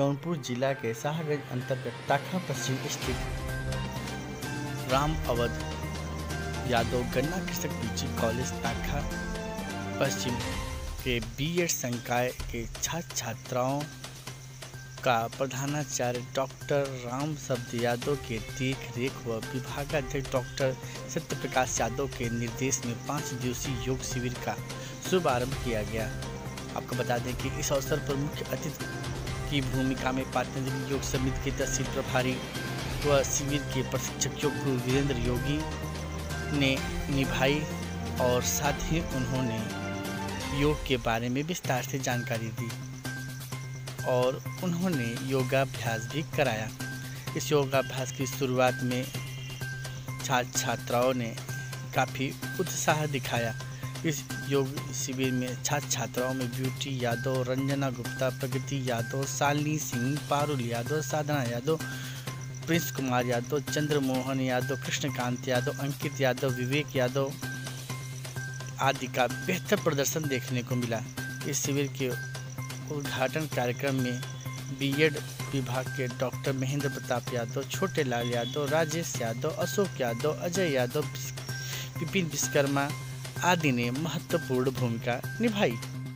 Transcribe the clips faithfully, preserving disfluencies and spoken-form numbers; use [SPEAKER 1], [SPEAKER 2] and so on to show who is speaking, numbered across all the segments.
[SPEAKER 1] जौनपुर जिला के शाहगंज अंतर्गत टाका पश्चिम स्थित राम अवध यादव गन्ना कृषक पीजी कॉलेज टाका पश्चिम के बीएड संकाय के छात्र छात्राओं का प्रधानाचार्य डॉक्टर राम शब्द यादव के देख रेख व विभागाध्यक्ष डॉक्टर सत्यप्रकाश यादव के निर्देश में पाँच दिवसीय योग शिविर का शुभारंभ किया गया। आपको बता दें कि इस अवसर पर मुख्य अतिथि की भूमिका में पतंजलि योग समिति के तहसील प्रभारी व शिविर के प्रशिक्षक योग गुरु वीरेंद्र योगी ने निभाई और साथ ही उन्होंने योग के बारे में विस्तार से जानकारी दी और उन्होंने योगाभ्यास भी कराया। इस योगाभ्यास की शुरुआत में छात्र छात्राओं ने काफ़ी उत्साह दिखाया। इस योग शिविर में छात्र छात्राओं में ब्यूटी यादव, रंजना गुप्ता, प्रगति यादव, शालिनी सिंह, पारुल यादव, साधना यादव, प्रिंस कुमार यादव, चंद्रमोहन यादव, कृष्णकांत यादव, अंकित यादव, विवेक यादव आदि का बेहतर प्रदर्शन देखने को मिला। इस शिविर के उद्घाटन कार्यक्रम में बीएड विभाग के डॉक्टर महेंद्र प्रताप यादव, छोटे लाल यादव, राजेश यादव, अशोक यादव, अजय यादव, विपिन विश्वकर्मा आदि ने महत्वपूर्ण भूमिका निभाई।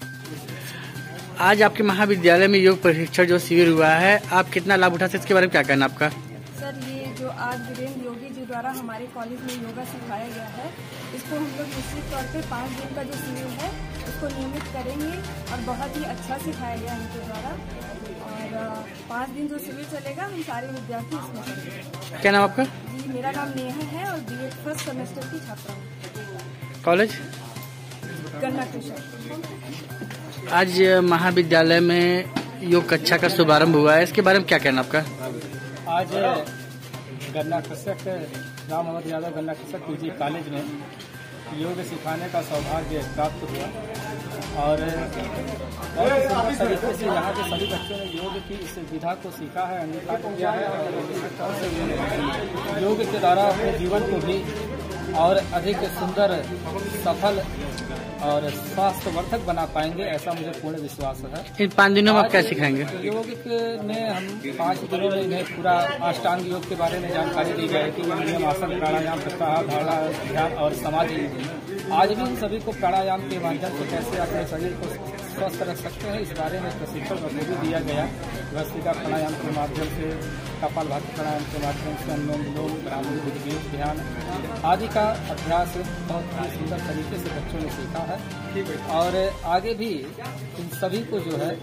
[SPEAKER 1] आज आपके महाविद्यालय में योग प्रशिक्षण जो शिविर हुआ है, आप कितना लाभ उठा सकते, इसके बारे में क्या कहना आपका?
[SPEAKER 2] सर, ये जो आज वीरेंद्र योगी जी द्वारा हमारे कॉलेज में योगा सिखाया गया है, इसको हम लोग निश्चित तौर पे पाँच दिन का जो शिविर है उसको नियमित करेंगे और बहुत ही अच्छा सिखाया गया इनके द्वारा। और पाँच दिन जो शिविर चलेगा हम सारे विद्यार्थी इसमें करेंगे।
[SPEAKER 1] क्या नाम आपका?
[SPEAKER 2] जी, मेरा नाम नेहा है और बीएड फर्स्ट सेमेस्टर की छात्रा हूँ।
[SPEAKER 1] कॉलेज
[SPEAKER 2] गन्ना कृषक।
[SPEAKER 1] आज महाविद्यालय में योग कक्षा का शुभारंभ हुआ है, इसके बारे में क्या कहना आपका?
[SPEAKER 3] आज गन्ना कृषक राम अवध यादव गन्ना कृषक पीजी कॉलेज में योग सिखाने का सौभाग्य प्राप्त हुआ और बहुत ही सुंदर तरीके से यहाँ के सभी बच्चों ने योग की इस विधा को सीखा है, अंगीकार किया है और योग के द्वारा अपने जीवन को भी और अधिक सुंदर, सफल और स्वास्थ्यवर्धक बना पाएंगे, ऐसा मुझे पूर्ण विश्वास है।
[SPEAKER 1] इन पाँच दिनों में आप क्या सिखाएंगे?
[SPEAKER 3] योग में हम पाँच दिनों में इन्हें पूरा अष्टांग योग के बारे में जानकारी दी जाएगी। नियम, आसन, प्राणायाम, प्रत्याहार, धारणा, ध्यान और समाधि। आज भी इन सभी को प्राणायाम के माध्यम से कैसे अपने शरीर को स्वस्थ रख सकते हैं, इस बारे में प्रशिक्षण भी दिया गया। भस्त्रिका प्राणायाम के माध्यम से, कपालभाति प्राणायाम के माध्यम से अनुलोम विलोम, ब्राह्मणी विधि, ध्यान आदि का अभ्यास बहुत ही सुंदर तरीके से बच्चों ने सीखा है। और आगे भी इन सभी को जो है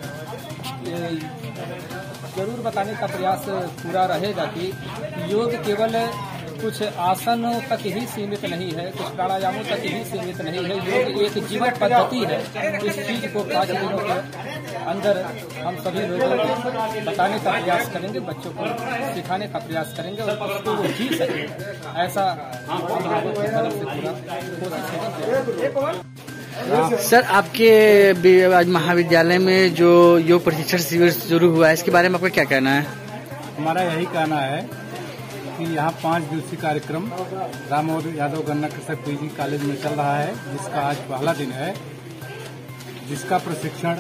[SPEAKER 3] जरूर बताने का प्रयास पूरा रहेगा कि योग केवल कुछ आसनों तक ही सीमित नहीं है, कुछ प्राणायामों तक ही सीमित नहीं है। योग एक जीवन पद्धति है। इस चीज को पाँच दिनों के अंदर हम सभी लोगों को बताने का प्रयास करेंगे, बच्चों को सिखाने का प्रयास करेंगे और उसको वो जी सके, ऐसा हम लोगों की तरफ से पूरा कोशिश करेंगे।
[SPEAKER 1] सर, आपके आज महाविद्यालय में जो योग प्रशिक्षण शिविर शुरू हुआ है, इसके बारे में आपका क्या कहना है?
[SPEAKER 3] हमारा यही कहना है कि यहाँ पाँच दिवसीय कार्यक्रम राम अवध यादव गन्ना कृषक पीजी कॉलेज में चल रहा है, जिसका आज पहला दिन है, जिसका प्रशिक्षण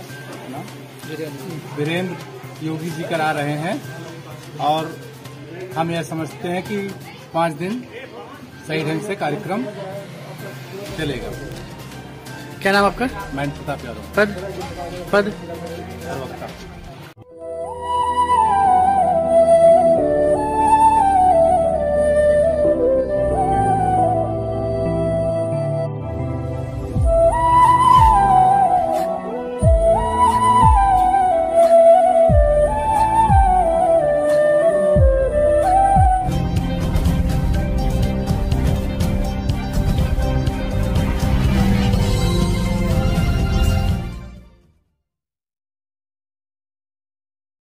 [SPEAKER 3] वीरेंद्र योगी जी करा रहे हैं। और हम यह समझते हैं कि पाँच दिन सही ढंग से कार्यक्रम चलेगा।
[SPEAKER 1] क्या नाम आपका?
[SPEAKER 3] महेंद्र प्रताप यादव।
[SPEAKER 1] पद पद
[SPEAKER 3] प्रवक्ता।